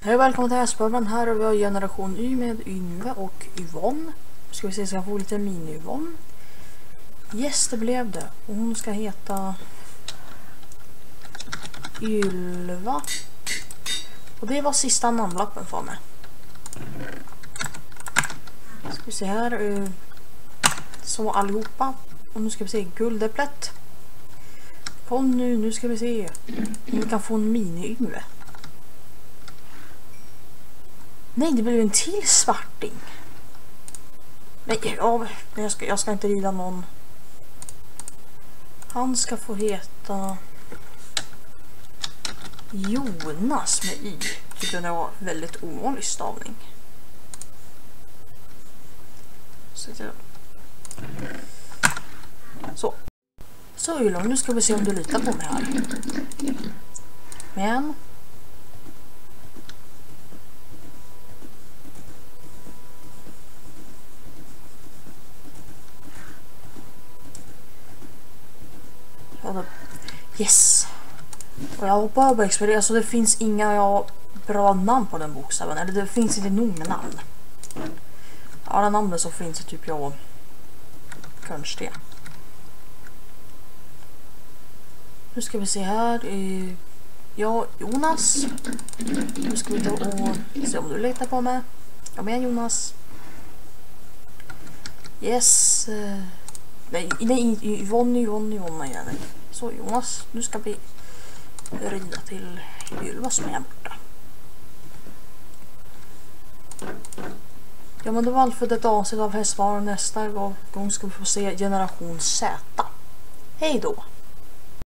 Hej och välkommen till Hästbabban. Här har vi generation Y med Yngve och Yvonne. Ska vi se så jag får lite mini-Yvonne. Yes, det blev det. Och hon ska heta Ylva. Och det var sista namnlappen för mig. Ska vi se här. Så allihopa. Och nu ska vi se guldäpplet. Kom nu ska vi se. Vi kan få en mini-Yngve. Nej, det blev en till svarting. Nej, jag ska inte rida någon. Han ska få heta Jonas med Y. Tycker det var väldigt ovanlig stavning. Så Ylva, nu ska vi se om du litar på mig här. Men yes. Och jag hoppar på experience, så det finns inga bra namn på den bokstaven. Eller det finns inte nog med namn. Alla namnen så finns det typ jag konstiga. Nu ska vi se här. Ja, Jonas. Nu ska vi ta och se om du letar på mig. Kom igen, Jonas. Yes. Nej, Yvonne igen. Så Jonas, nu ska vi rida till Ylva som är här borta. Ja, men det var allt för detta avsnitt av Hästbabban. Nästa gång ska vi få se generation Z. Hej då!